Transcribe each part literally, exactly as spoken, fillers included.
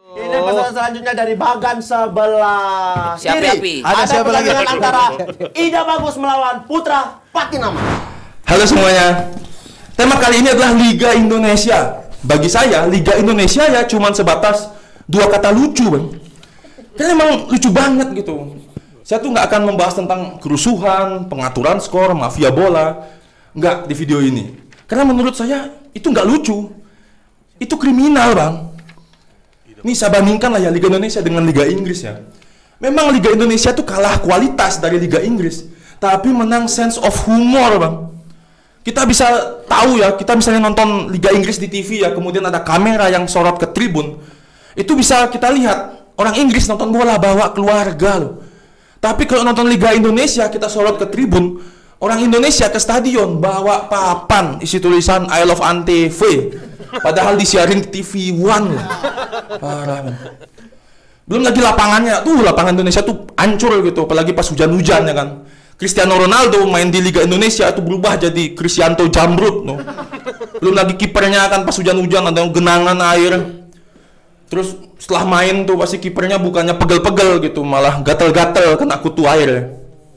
Ini pesan selanjutnya dari bagan sebelah Siapa kiri. Api? Ada, Ada siapa lagi? pertandingan antara Ida Bagus melawan Putra Patinama. Halo semuanya. Tema kali ini adalah Liga Indonesia. Bagi saya, Liga Indonesia ya cuman sebatas dua kata lucu, Bang. Karena emang lucu banget gitu. Saya tuh nggak akan membahas tentang kerusuhan, pengaturan skor, mafia bola. Nggak di video ini. Karena menurut saya itu nggak lucu. Itu kriminal, Bang. Ini saya bandingkan lah ya Liga Indonesia dengan Liga Inggris ya. Memang Liga Indonesia tuh kalah kualitas dari Liga Inggris. Tapi menang sense of humor, Bang. Kita bisa tahu ya, kita misalnya nonton Liga Inggris di T V ya, kemudian ada kamera yang sorot ke tribun. Itu bisa kita lihat, orang Inggris nonton bola bawa keluarga loh. Tapi kalau nonton Liga Indonesia, kita sorot ke tribun, orang Indonesia ke stadion bawa papan isi tulisan I love Antv. Padahal disiarin di T V One loh. Parah, man. Belum lagi lapangannya, tuh lapangan Indonesia tuh hancur gitu, apalagi pas hujan-hujan ya kan. Cristiano Ronaldo main di Liga Indonesia itu berubah jadi Cristianto Jamrut no. Belum lagi kipernya kan pas hujan-hujan ada genangan air. Terus setelah main tuh pasti kipernya bukannya pegel-pegel gitu, malah gatel-gatel kena kutu air.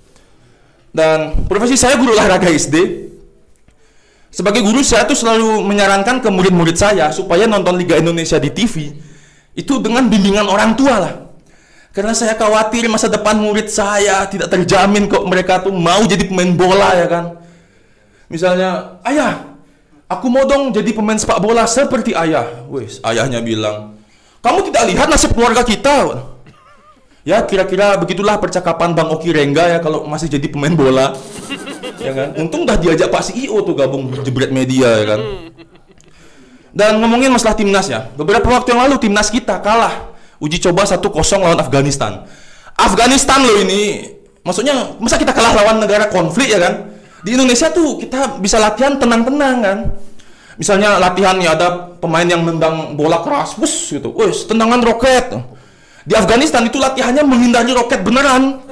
Dan profesi saya guru olahraga S D. Sebagai guru saya tuh selalu menyarankan ke murid-murid saya supaya nonton Liga Indonesia di T V itu dengan bimbingan orang tua lah. Karena saya khawatir masa depan murid saya tidak terjamin kok mereka tuh mau jadi pemain bola ya kan. Misalnya, ayah, aku mau dong jadi pemain sepak bola seperti ayah. Wes, ayahnya bilang, kamu tidak lihat nasib keluarga kita? Ya kira-kira begitulah percakapan Bang Oki Rengga ya kalau masih jadi pemain bola. Ya kan? Untung udah diajak Pak C E O tuh gabung jebret media ya kan. Dan ngomongin masalah timnas ya, beberapa waktu yang lalu timnas kita kalah uji coba satu kosong lawan Afghanistan. Afghanistan loh ini, maksudnya masa kita kalah lawan negara konflik ya kan? Di Indonesia tuh kita bisa latihan tenang-tenang kan. Misalnya latihan ya ada pemain yang nendang bola keras, bus gitu, wes tendangan roket. Di Afghanistan itu latihannya menghindari roket beneran.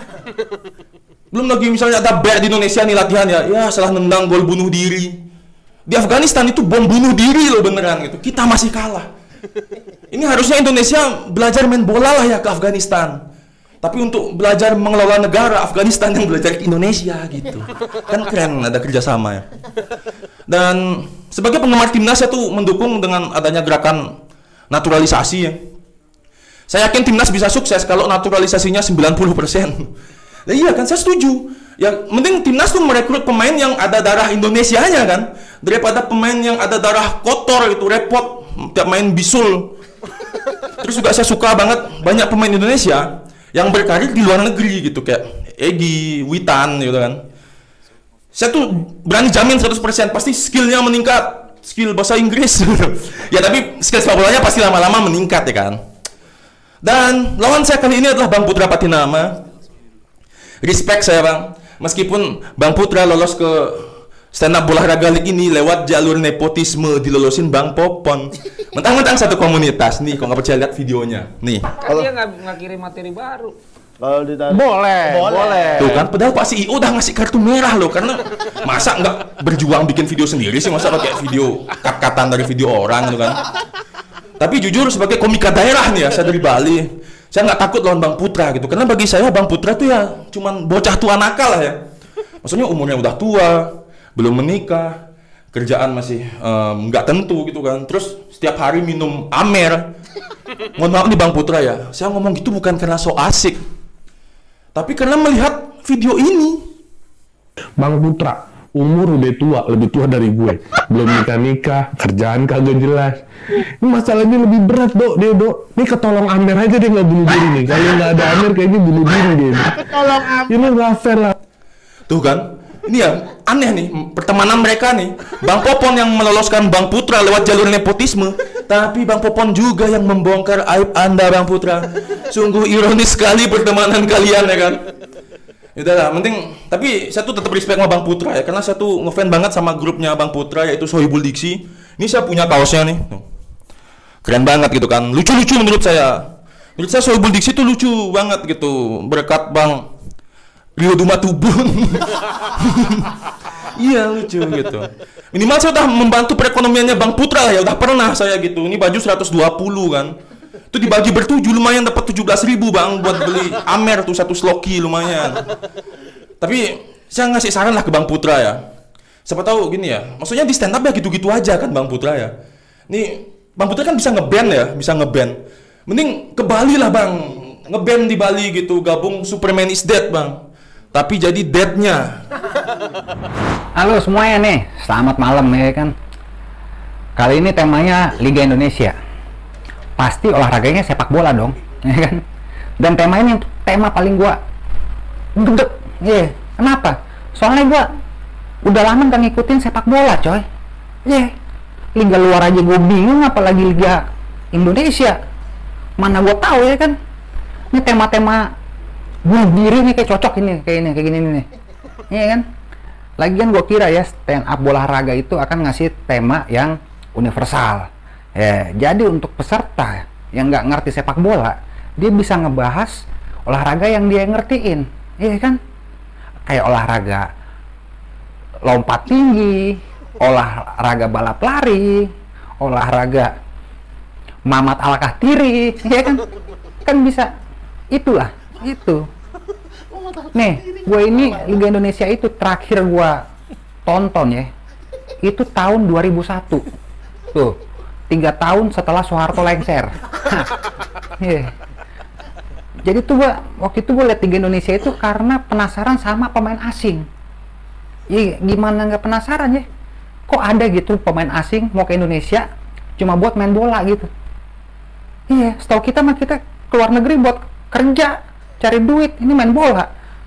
Belum lagi misalnya ada bear di Indonesia nih latihan ya, ya salah nendang gol bunuh diri. Di Afghanistan itu bom bunuh diri loh beneran gitu. Kita masih kalah. Ini harusnya Indonesia belajar main bola lah ya ke Afghanistan. Tapi untuk belajar mengelola negara, Afghanistan yang belajar ke Indonesia gitu. Kan keren ada kerjasama ya. Dan sebagai penggemar timnas saya tuh mendukung dengan adanya gerakan naturalisasi ya. Saya yakin timnas bisa sukses kalau naturalisasinya sembilan puluh persen. Nah, iya kan, saya setuju. Ya, mending timnas tuh merekrut pemain yang ada darah Indonesianya kan, daripada pemain yang ada darah kotor itu repot, tiap main bisul. Terus juga saya suka banget banyak pemain Indonesia yang berkarir di luar negeri gitu, kayak Egy, Witan gitu kan. Saya tuh berani jamin seratus persen pasti skillnya meningkat, skill bahasa Inggris. Ya tapi skill sepak bolanya pasti lama-lama meningkat ya kan. Dan lawan saya kali ini adalah Bang Putra Patinama. Respect saya Bang, meskipun Bang Putra lolos ke stand up bola raga league ini lewat jalur nepotisme, dilolosin Bang Popon. Mentang-mentang satu komunitas nih, kok nggak percaya lihat videonya nih. Kan dia nggak kirim materi baru. Kalau ditarik Boleh, boleh. Tuh kan, padahal Pak C E O udah ngasih kartu merah loh, karena masa nggak berjuang bikin video sendiri sih, masa pakai video cut-cutan dari video orang gitu kan. Tapi jujur sebagai komika daerah nih ya, saya dari Bali, saya nggak takut lawan Bang Putra gitu, karena bagi saya Bang Putra tuh ya cuman bocah tua nakal lah ya. Maksudnya umurnya udah tua, belum menikah, kerjaan masih nggak um, tentu gitu kan. Terus setiap hari minum Amer. Mohon maaf nih Bang Putra ya, saya ngomong gitu bukan karena so asik, tapi karena melihat video ini. Bang Putra, umur udah tua, lebih tua dari gue. Belum nikah-nikah, kerjaan kagak jelas. Ini masalahnya lebih berat, Dok. Dia, Dok. Ini ketolong Amer aja dia nggak bunuh diri nih. Kalau nggak ada Amer kayaknya bunuh diri dia. ketolong Amer. Ini nggak fair lah. Tuh kan, ini ya aneh nih pertemanan mereka nih. Bang Popon yang meloloskan Bang Putra lewat jalur nepotisme, tapi Bang Popon juga yang membongkar aib Anda Bang Putra. Sungguh ironis sekali pertemanan kalian ya kan. Udah lah, penting. Tapi saya tuh tetap respect sama Bang Putra ya, karena saya tuh ngefans banget sama grupnya Bang Putra yaitu Sohibul Diksi. Ini saya punya kaosnya nih. Keren banget gitu kan, lucu-lucu menurut saya. Menurut saya Sohibul Diksi tuh lucu banget gitu, berkat Bang Rio Dumatubun. Iya lucu gitu. Minimal saya udah membantu perekonomiannya Bang Putra lah ya, udah pernah saya gitu. Ini baju seratus dua puluh kan. Itu dibagi bertujuh lumayan dapat tujuh belas ribu bang buat beli Amer tuh satu sloki lumayan. Tapi saya ngasih saran lah ke Bang Putra ya. Siapa tahu gini ya. Maksudnya di stand up ya gitu-gitu aja kan Bang Putra ya. Nih Bang Putra kan bisa ngeband ya, bisa ngeband. Mending ke Bali lah bang, ngeband di Bali gitu, gabung Superman is Dead bang. Tapi jadi deadnya. Halo semuanya nih, selamat malam ya kan. Kali ini temanya Liga Indonesia. Pasti olahraganya sepak bola dong, ya kan? Dan tema ini tema paling gua deg-deg. Iya, yeah. Kenapa? Soalnya gua udah lama gak ngikutin sepak bola, coy. Iya. Yeah. Liga luar aja gua bingung, apalagi Liga Indonesia. Mana gua tahu ya kan? Ini tema-tema bunuh diri nih kayak cocok ini, kayak ini, kayak gini nih. Iya kan? Lagian gua kira ya stand up olahraga itu akan ngasih tema yang universal. Ya, jadi untuk peserta yang nggak ngerti sepak bola, dia bisa ngebahas olahraga yang dia ngertiin, iya kan? Kayak olahraga lompat tinggi, olahraga balap lari, olahraga mamat alakah tiri, iya kan? Kan bisa, itulah, itu. Nih, gue ini Liga Indonesia itu terakhir gue tonton ya, itu tahun dua ribu satu. Tuh, tiga tahun setelah Soeharto lengser. Yeah. Jadi tuh gua, waktu itu gue liat Liga Indonesia itu karena penasaran sama pemain asing. Iya, gimana nggak penasaran ya? Kok ada gitu pemain asing mau ke Indonesia cuma buat main bola gitu? Iya, setahu kita mah kita keluar negeri buat kerja, cari duit, ini main bola.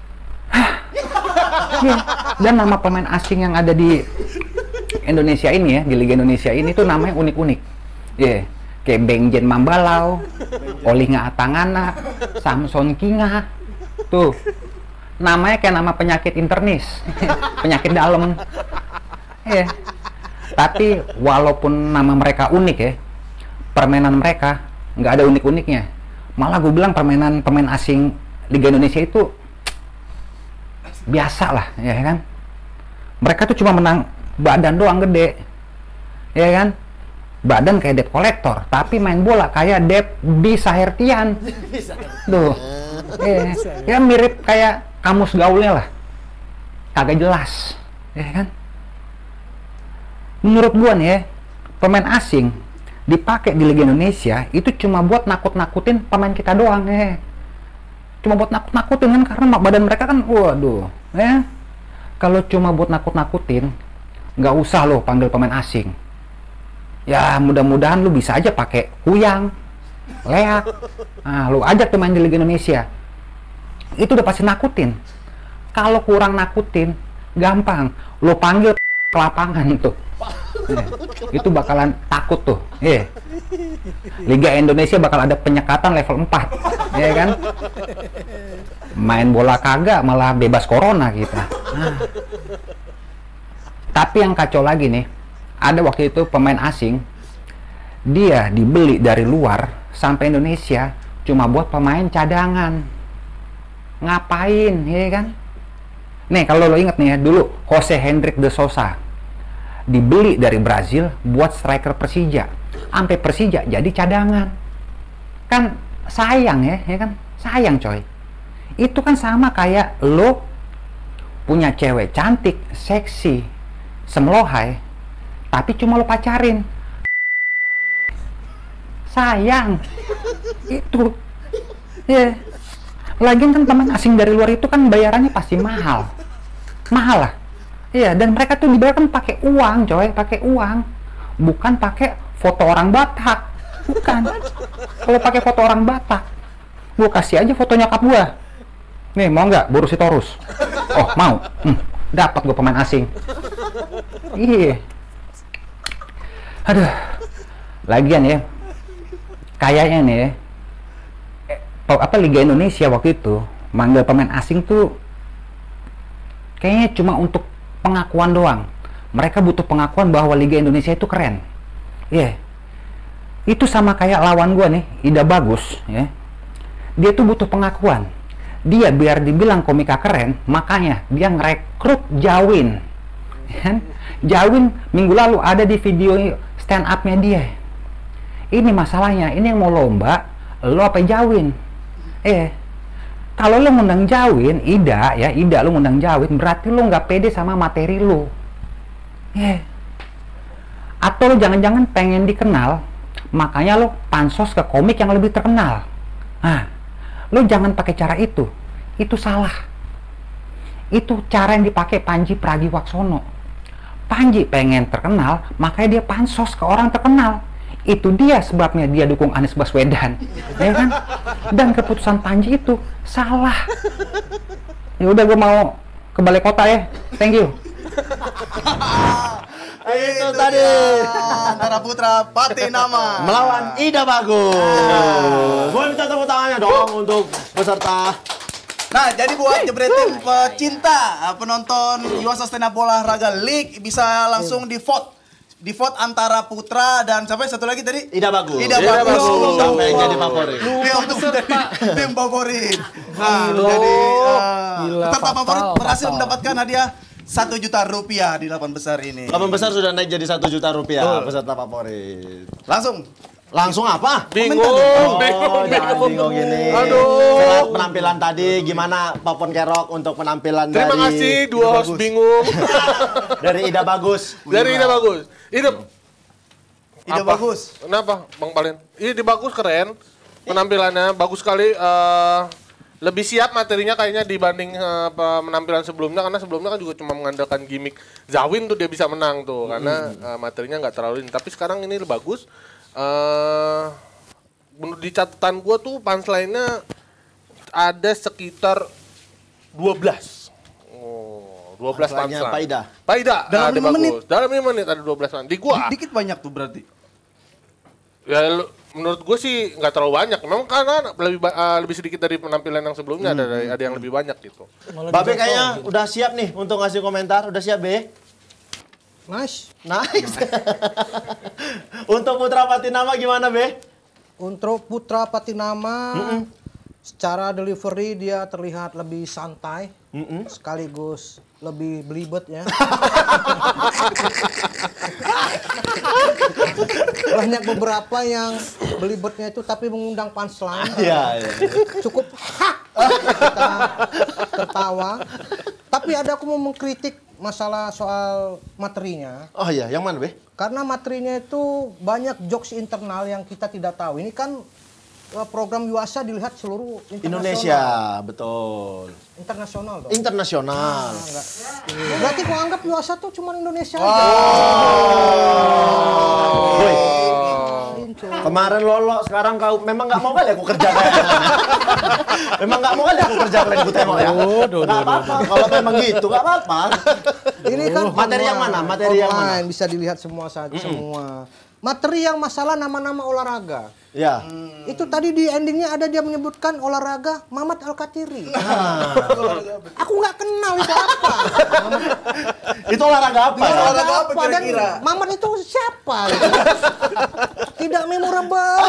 Yeah. Dan nama pemain asing yang ada di Indonesia ini ya, di Liga Indonesia ini tuh namanya unik-unik. Ya, yeah. Kayak Bengjen Mambalau, Olinga Atangana, Samson Kinga. Tuh. Namanya kayak nama penyakit internis, penyakit dalam. Ya. Yeah. Tapi walaupun nama mereka unik ya, permainan mereka nggak ada unik-uniknya. Malah gue bilang permainan pemain asing Liga Indonesia itu biasa lah, ya kan? Mereka tuh cuma menang badan doang gede, ya kan? Badan kayak debt collector, tapi main bola kayak Dep bisa Hertian. Tuh, ya, ya mirip kayak kamus gaulnya lah, kagak jelas, ya kan? Menurut gua nih ya, pemain asing dipakai di Liga Indonesia itu cuma buat nakut-nakutin pemain kita doang, ya. Cuma buat nakut-nakutin kan, karena badan mereka kan, waduh, ya. Kalau cuma buat nakut-nakutin, nggak usah lo panggil pemain asing. Ya mudah-mudahan lu bisa aja pakai Kuyang, Leak. Nah, lu ajak tuh main di Liga Indonesia. Itu udah pasti nakutin. Kalau kurang nakutin, gampang. Lu panggil ke lapangan tuh. Nah, itu bakalan takut tuh. Yeah. Liga Indonesia bakal ada penyekatan level empat. Ya kan? Main bola kagak, malah bebas corona kita. Nah. Tapi yang kacau lagi nih, ada waktu itu pemain asing, dia dibeli dari luar sampai Indonesia cuma buat pemain cadangan. Ngapain, ya kan? Nih, kalau lo inget nih ya, dulu Jose Hendrik de Sousa dibeli dari Brazil buat striker Persija. Sampai Persija jadi cadangan. Kan sayang ya, ya kan? Sayang coy. Itu kan sama kayak lo punya cewek cantik, seksi, semlohai, tapi cuma lo pacarin. Sayang. Itu. Ya. Yeah. Lagian kan teman asing dari luar itu kan bayarannya pasti mahal. Mahal lah. Iya, dan mereka tuh dibayar kan pakai uang, coy, pakai uang. Bukan pakai foto orang Batak. Bukan. Kalau pakai foto orang Batak, gua kasih aja foto nyokap gua. Nih, mau nggak Borusitorus? Oh, mau. Hmm, dapat gua pemain asing. Iya. Aduh. Lagian ya, kayaknya nih ya, apa Liga Indonesia waktu itu manggil pemain asing tuh kayaknya cuma untuk pengakuan doang. Mereka butuh pengakuan bahwa Liga Indonesia itu keren. Iya. Yeah. Itu sama kayak lawan gua nih, Ida Bagus, ya. Dia tuh butuh pengakuan. Dia biar dibilang komika keren, makanya dia ngerekrut Jawin. Kan? Jawin minggu lalu ada di video stand up-nya dia. Ini masalahnya, ini yang mau lomba lo apa jawin? Eh, kalau lo ngundang jawin, Ida ya, Ida lo ngundang jawin, berarti lo nggak pede sama materi lo. Eh, atau lo jangan-jangan pengen dikenal, makanya lo pansos ke komik yang lebih terkenal. Nah, lo jangan pakai cara itu, itu salah. Itu cara yang dipakai Panji Pragiwaksono. Panji pengen terkenal, makanya dia pansos ke orang terkenal. Itu dia sebabnya dia dukung Anies Baswedan, ya kan? Dan keputusan Panji itu salah. Ya udah, gue mau ke balai kota ya. Thank you. Itu tadi antara Putra Patinama melawan Ida Bagus. Boleh minta tepuk tangannya dong untuk peserta. Nah, jadi buat jebretin pecinta penonton Yuasa Stand Up Olahraga League bisa langsung di vote. Di vote antara Putra dan sampai satu lagi tadi Ida Bagus. Ida Bagus. Sampai jadi favorit. Dia untuk jadi tim favorit. Nah, jadi uh, peserta favorit berhasil mendapatkan hadiah satu juta rupiah di delapan besar ini. Delapan besar sudah naik jadi satu juta rupiah peserta favorit. Langsung. Langsung apa? Bingung, Oh, bingung, jangan bingung gini. Aduh. Setelah penampilan tadi, gimana Popon Kerok untuk penampilan Terima dari kasih dua host bingung. dari Ida Bagus. Dari Ida Bagus. Ida Ida Apa? Bagus. Kenapa, Bang Palin? Ida Bagus keren. Penampilannya bagus sekali. eh, lebih siap materinya kayaknya dibanding eh, apa, penampilan sebelumnya, karena sebelumnya kan juga cuma mengandalkan gimmick Zawin tuh dia bisa menang tuh karena eh, materinya nggak terlalu ini. Tapi sekarang ini bagus. Eh, menurut di catatan gua tuh punchline-nya ada sekitar dua belas. Oh, dua belas Punchline-nya punchline. Pak Ida. Pak Ida, Dalam ada lima bagus. menit? Dalam lima menit ada dua belas punchline. Di gua, Dikit banyak tuh berarti. ya lu- menurut gue sih nggak terlalu banyak. Memang karena lebih ba- uh, lebih sedikit dari penampilan yang sebelumnya, ada ada yang lebih banyak gitu. Babe kayaknya udah siap nih untuk ngasih komentar. Udah siap, Be? Nice. Nice. Untuk Putra Patinama gimana, Be? Untuk Putra Patinama, secara delivery dia terlihat lebih santai, sekaligus lebih belibet ya. Banyak beberapa yang belibetnya itu tapi mengundang punchline. Iya, iya. Cukup kita tertawa. Tapi ada aku mau mengkritik masalah soal materinya. Oh iya, yang mana, Be? Karena materinya itu banyak jokes internal yang kita tidak tahu. Ini kan uh, program Yuasa dilihat seluruh Indonesia, internasional. betul. Internasional dong. Internasional. Ah, enggak. Berarti kau anggap Yuasa tuh cuma Indonesia aja. Boy, Incu. kemarin lolo, sekarang kau memang nggak mau kali aku kerja kayak memang nggak mau kali aku kerja kalian ku tengok ya. Nggak apa-apa, kalau memang gitu nggak apa-apa. Ini kan Materi yang mana? Materi yang mana? online, bisa dilihat semua saja semua. Materi yang masalah nama-nama olahraga. Ya. Itu tadi di endingnya ada dia menyebutkan olahraga Mamat Al-Katiri. Aku nggak kenal itu apa. Itu olahraga apa? Itu ya? olahraga apa dan kira-kira? Mamat itu siapa? Gitu. Tidak memorable.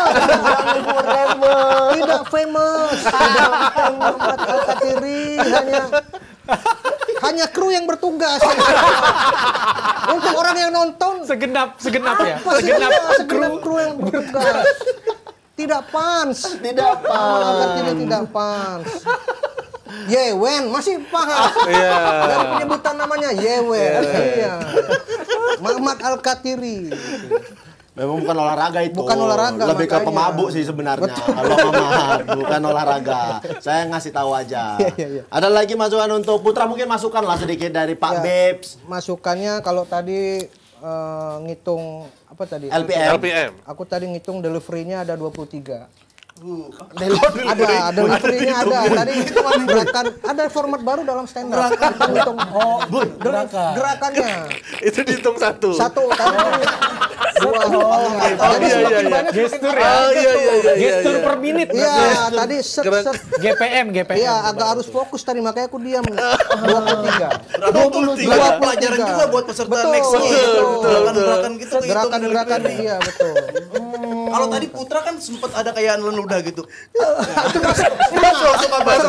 Tidak famous. Tidak Mamat Al-Katiri, hanya hanya kru yang bertugas. Untuk orang yang nonton Segenap, segenap ya. apa Segenap segenap, segenap kru yang bertugas. Tidak pans. Tidak Agar apa. tidak tidak pans. Yewen masih paham. Iya. Dari penyebutan namanya Yewen. Iya. Mamat Al-Katiri. Memang bukan olahraga itu. Bukan olahraga, Lebih ke makanya. pemabuk sih sebenarnya. Kalau Mamat, bukan olahraga. Saya ngasih tahu aja. Iya, iya, iya. Ada lagi masukan untuk Putra, mungkin masukan lah sedikit dari Pak Ya, Babes, Masukannya kalau tadi eh, ngitung apa tadi? L P M. L P M. Aku tadi ngitung delivery-nya ada dua puluh tiga. Delivery. Ada, delivery-nya ada. Tadi gerakan ada format baru dalam stand up. Kita ngitung oh, gerakan. Gerakannya. Itu dihitung satu. Satu tadi dua. Jadi iya, semakin iya. banyak Gestur semakin ya. Oh, iya, iya, iya, Gestur iya. per menit. Iya, tadi set set. G P M, G P M. Iya, agak harus fokus tadi makanya aku diam. dua puluh tiga. dua puluh tiga dua puluh pelajaran tiga. juga buat peserta Betul, next week. betul, Gerakan-gerakan gitu kehitung Gerakan-gerakan dari iya betul. Kalau tadi Putra kan sempat ada kayak nelen ludah gitu. Itu masuk setengah. Suka bahasa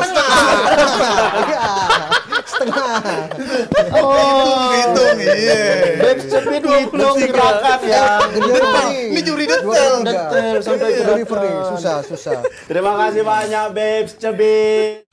Setengah. Iya. Setengah. Hitung, hitung, iya. Babes Cebit ngitung gerakan ya. Ini juri detail. Detail sampai ke Delivery, susah, susah. Terima kasih banyak Babes Cebit.